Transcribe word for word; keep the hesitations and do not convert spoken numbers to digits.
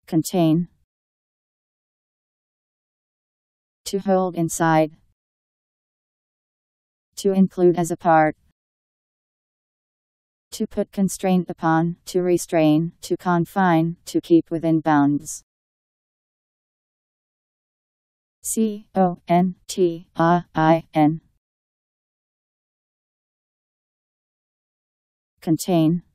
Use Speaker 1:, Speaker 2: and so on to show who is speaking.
Speaker 1: Contain. To hold inside. To include as a part. To put constraint upon, to restrain, to confine, to keep within bounds. C O N T A I N. Contain.